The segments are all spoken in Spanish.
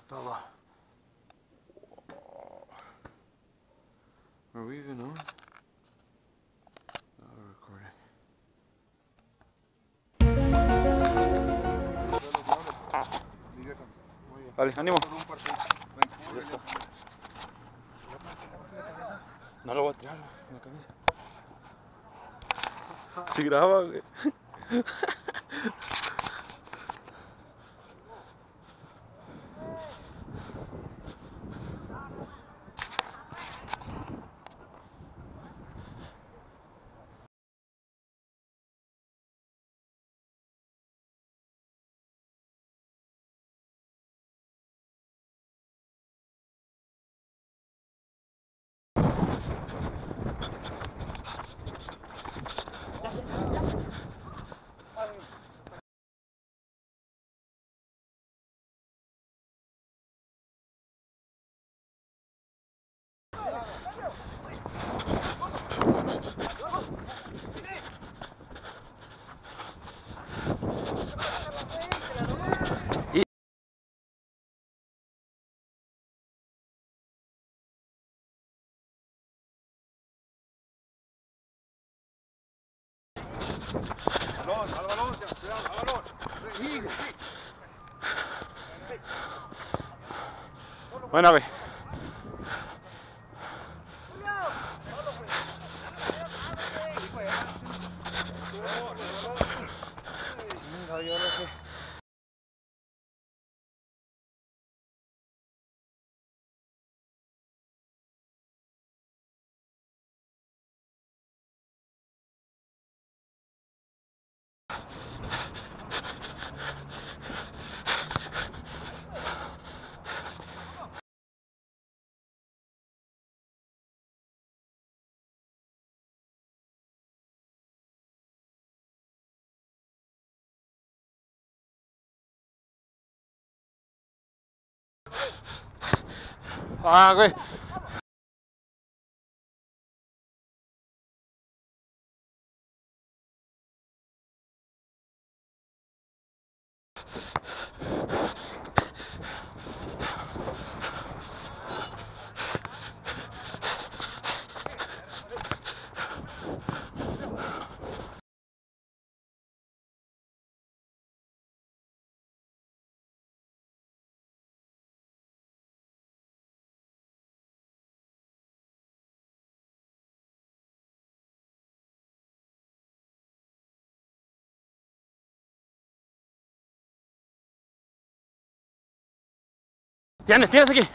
Todo. Are we even on? Oh, recording. Vale, ánimo. No lo voy a tirar en la camisa. Si graba, güey. Balón, al balón, cuidado, al balón. Sí. Buena, güey. Ah, güey. Tienes aquí.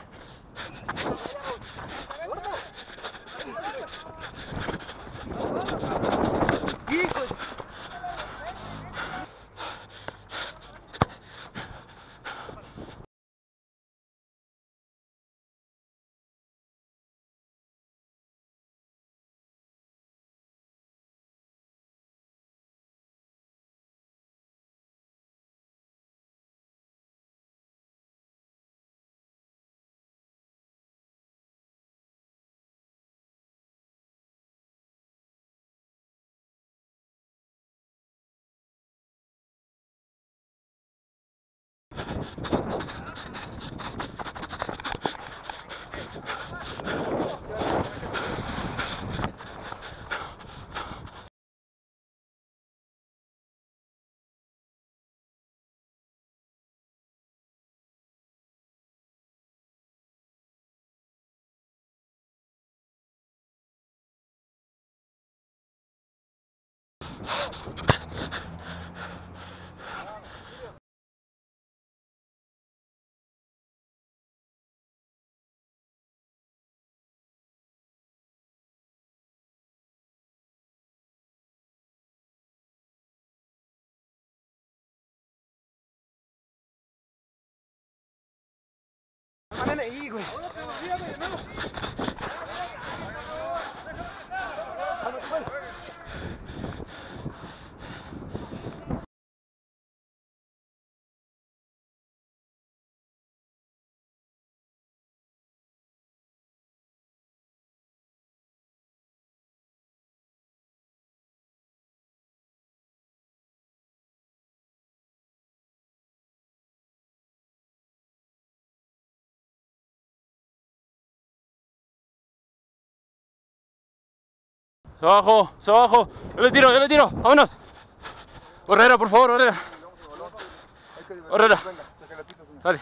Ahí, güey. Se abajo. Yo le tiro. Vámonos. Herrera, por favor, Herrera. Herrera. Dale.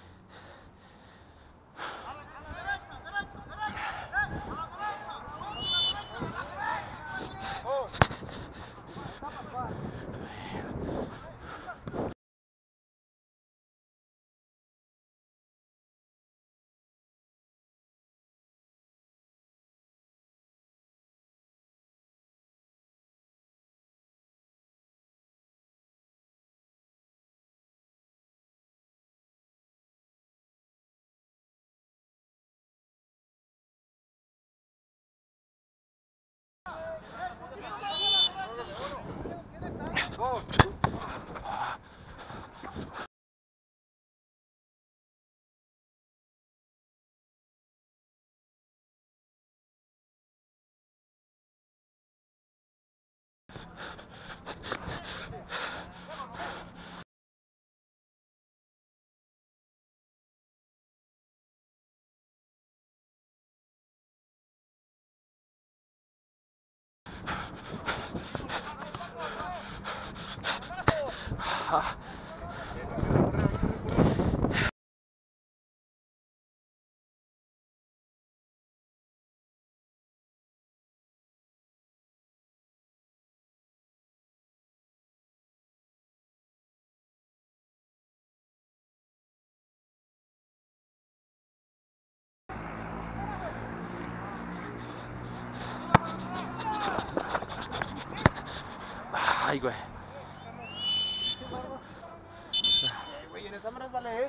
Ay, güey. Güey, en esa manos vale,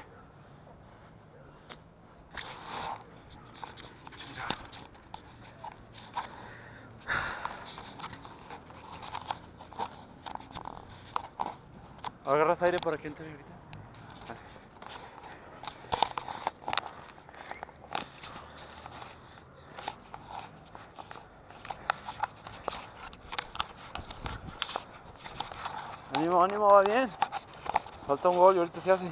Agarras aire para que entre ahorita. Ánimo, ánimo, va bien. Falta un gol y ahorita se hace.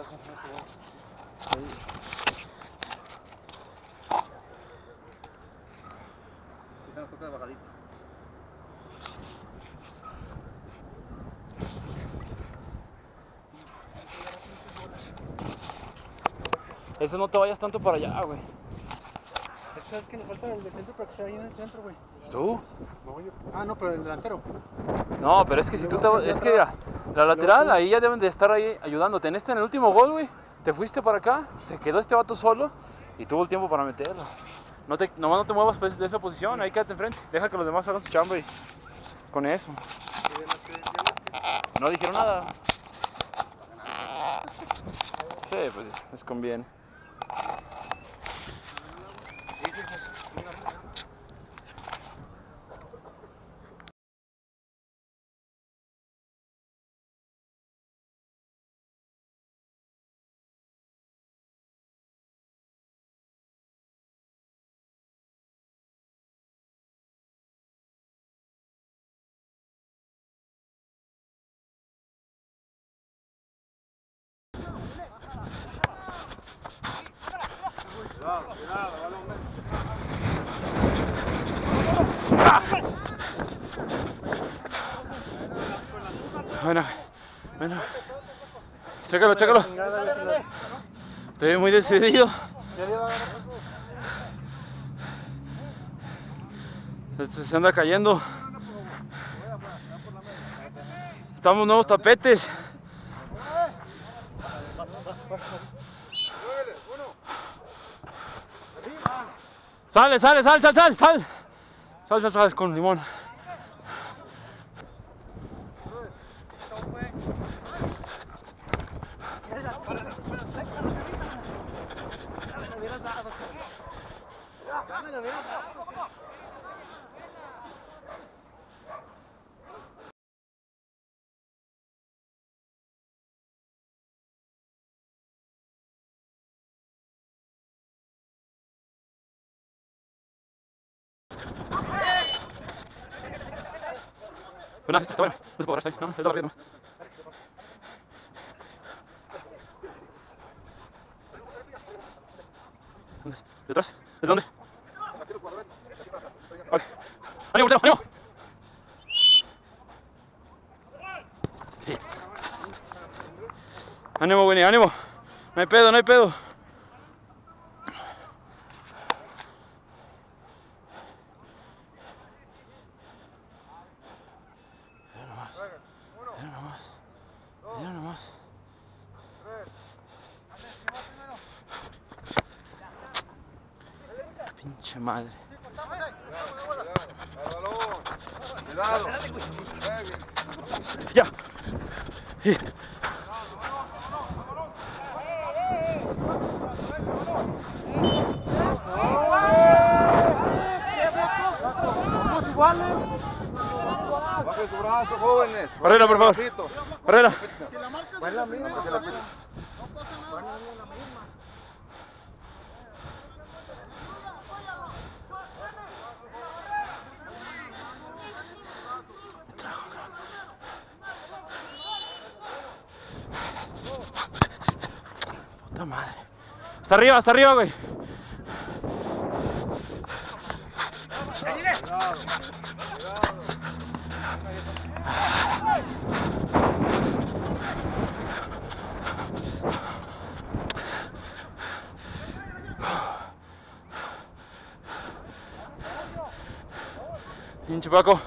Eso no te vayas tanto para allá, güey. ¿Sabes que nos falta el del centro para que esté ahí en el centro, güey? ¿Tú? Ah, no, pero el delantero. No, pero es que si tú te... Es que mira, la lateral, ahí ya deben de estar ahí ayudándote. En el último gol, güey, te fuiste para acá, se quedó este vato solo y tuvo el tiempo para meterlo. Nomás no te muevas de esa posición, ahí quédate enfrente. Deja que los demás hagan su chamba y con eso. No dijeron nada. Sí, pues les conviene. Cuidado, balón. Bueno. Chécalo. Te veo muy decidido. Se anda cayendo. Estamos nuevos tapetes. Sal con limón. Bueno, está bueno. No se puede agarrar, no, es la barrera. ¿Detrás? ¿Desde dónde? Vale. ánimo, ánimo. Sí. Ánimo, Winnie, ánimo. No hay pedo, no hay pedo. Mira nomás. Pinche madre. Cuidado. Ya. Sí. Somos iguales. Bajen su brazo, jóvenes. Barrera, por favor. Barrera. Es la misma que la pita. Puta madre. Hasta arriba, güey. Pinche Paco.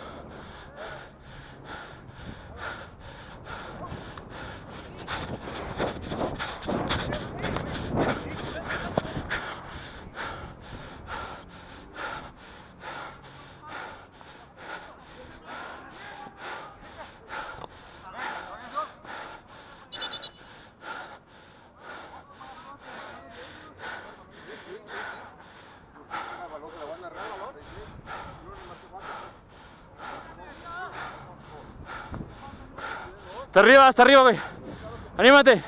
Hasta arriba, güey. Anímate.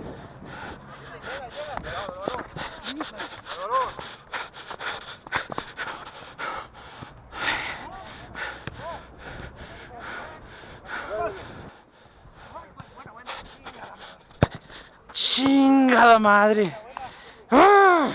Chingada madre. ¡Ah!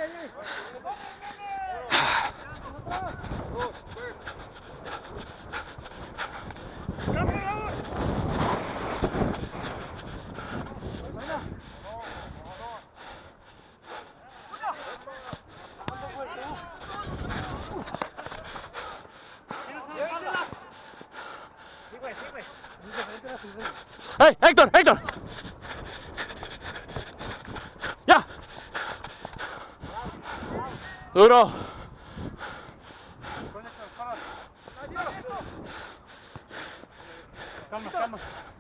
¡Hey, Héctor! ¡Ya! ¡Duro! Calma.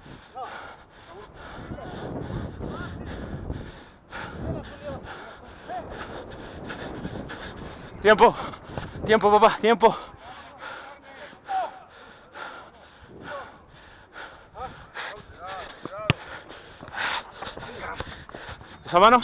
Tiempo, papá, tiempo. ¿Esa mano?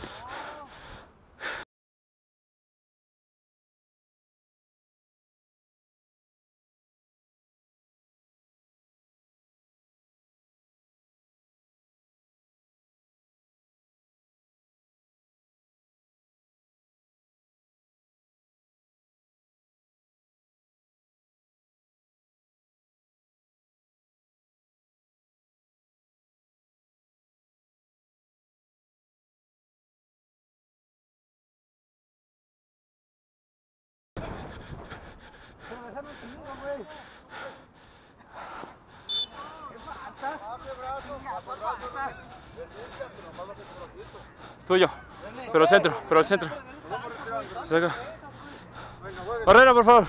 Tuyo. Pero al centro. Saca. Barrera, por favor.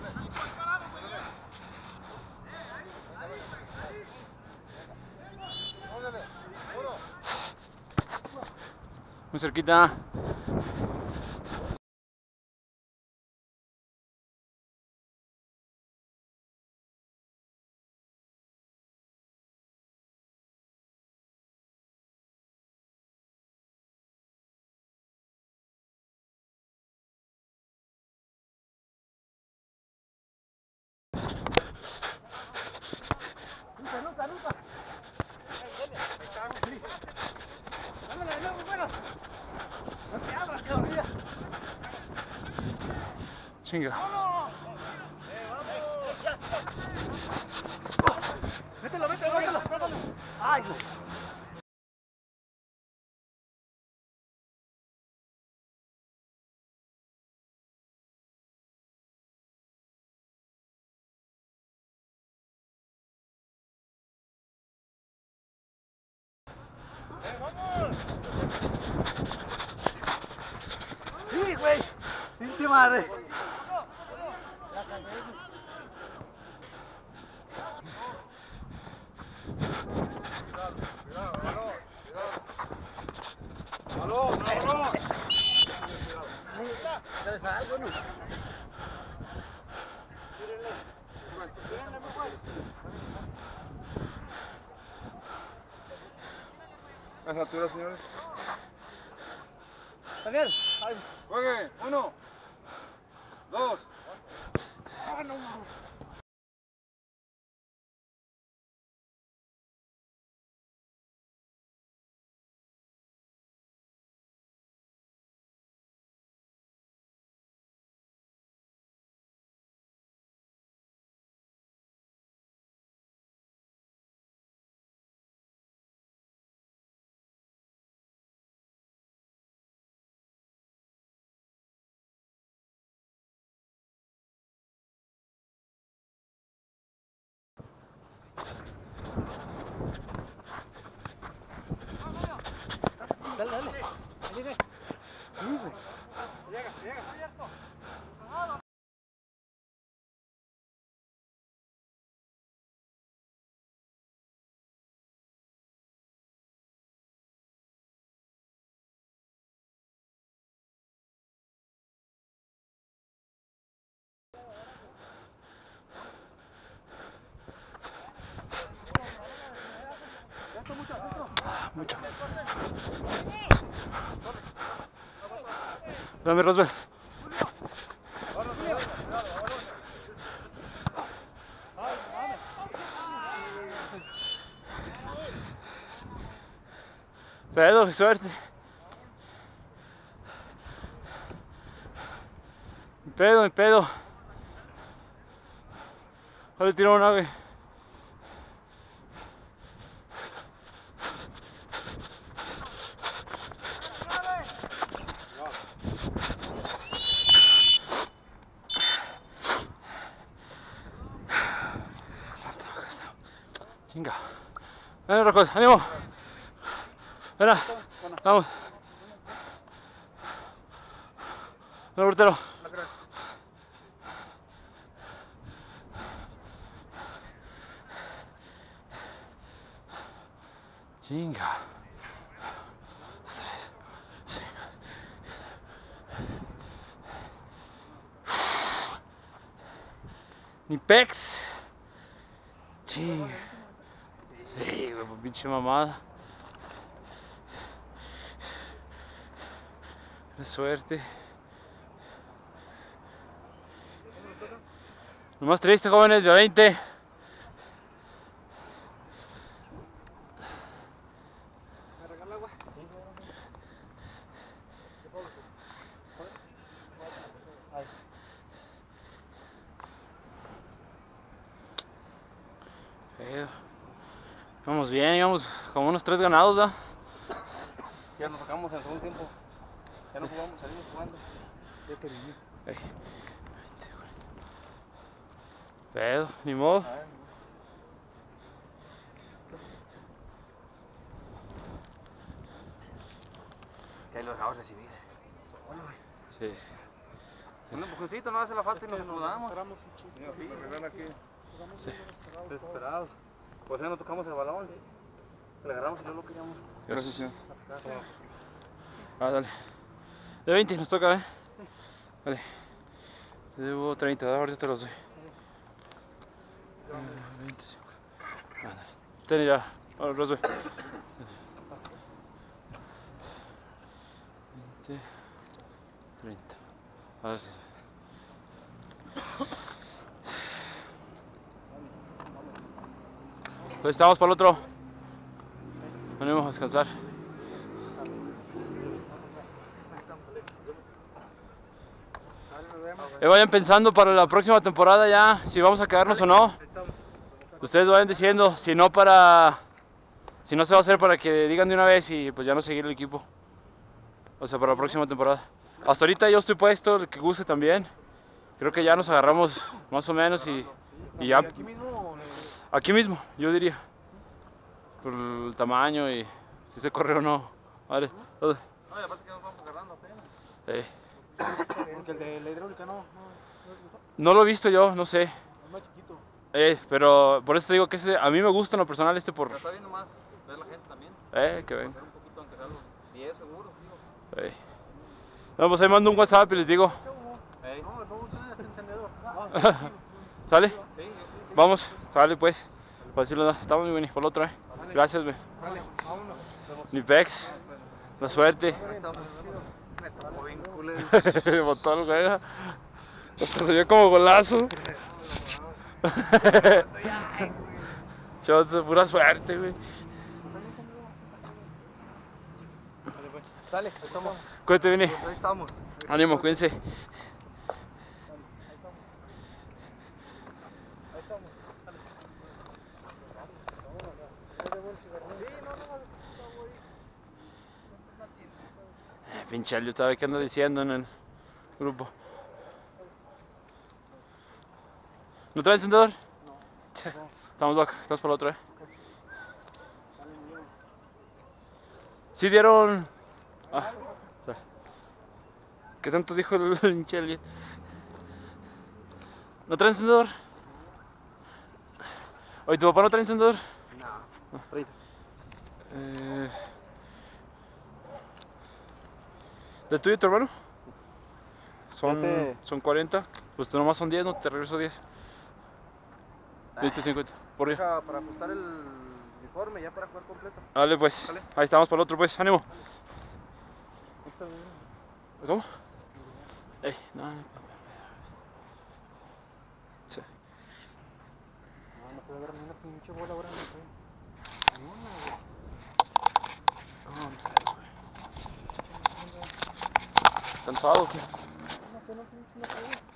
Muy cerquita. Chinga. Ay, güey. Sí, güey. Pinche madre. ¡Balón, balón! ¿Sabes algo, no? A esa altura, señores. Daniel. Ay. Juegue. 1, 2. Ah, no. Dale, dale. Ahí viene. Llega, llega. Mucho. Dame, Roswell. Pedo, qué suerte. Mi pedo, mi pedo. Ojalá tiró una, güey. Chinga. Dale, Rocos, ánimo. Ven, vamos. Dale, portero. Chinga. Ni pex. Chinga. Sí, güey, pinche mamada. Qué suerte. Lo más triste, jóvenes, de 20. Vamos bien, íbamos como unos 3 ganados, ¿ah? Ya nos sacamos en el segundo tiempo. Ya no jugamos, salimos jugando. Ya terminé. Pedo, ni modo. Que ahí lo dejamos recibir. Sí. Un empujoncito no hace la falta y nos saludamos. Sí. Desesperados. Pues ya no tocamos el balón. Le agarramos y no lo queríamos. Gracias, señor. Ah, dale. De 20 nos toca, ¿eh? Sí. Dale. Te debo 30, ahorita te los doy. 25. Ah, dale. Ten ya. Ahora los doy. 20, 30. Ahora sí. Ahí estamos para el otro. Venimos a descansar. Vayan pensando para la próxima temporada ya si vamos a quedarnos o no. Ustedes vayan diciendo, si no para Si no se va a hacer para que digan de una vez y pues ya no seguir el equipo. O sea, para la próxima temporada. Hasta ahorita yo estoy puesto, el que guste también. Creo que ya nos agarramos más o menos y ya. ¿Aquí mismo o en el... Aquí mismo, yo diría. Por el tamaño y si se corre o no. Vale. No, y aparte que nos vamos agarrando apenas. Porque el de la hidráulica no No lo he visto yo, no sé. es más chiquito. Pero por eso te digo que a mí me gusta en lo personal por... Pero está viendo más ver la gente también. Que ven. Hacer un poquito aunque sea los 10 seguros, digo. No, pues ahí mando un WhatsApp y les digo. No, este encendedor. ¿Sale? Sí, Vamos, sale pues. Para decirlo, estamos muy bien, por la otra. Gracias, güey. vámonos. Mi pex. La suerte. Me tocó bien culero. Botó el güey. Hasta se vio como golazo. Shots de pura suerte, güey. Sale, ahí estamos. Cuídate, Vini. Pues ahí estamos. Ánimo, cuídense. Pinche Elliot, ¿sabe qué anda diciendo en el grupo? ¿No trae encendedor? No. Estamos back, estás por la otra, ¿Sí dieron? ¿Qué tanto dijo el pinche Elliot? ¿No trae encendedor? Oye, ¿tu papá no trae encendedor? No, 30. ¿Del tuyo y tu hermano? Fíjate. Son 40. Pues nomás son 10, no te regreso 10. Viste 50. Por día. Deja para ajustar el uniforme ya para jugar completo. Dale pues. Dale. Ahí estamos para el otro pues. Ánimo. ¿Cómo? No. Sí. No puede haber ni una pinche bola ahora. ¿Cansado? No sé, no pinche no puede.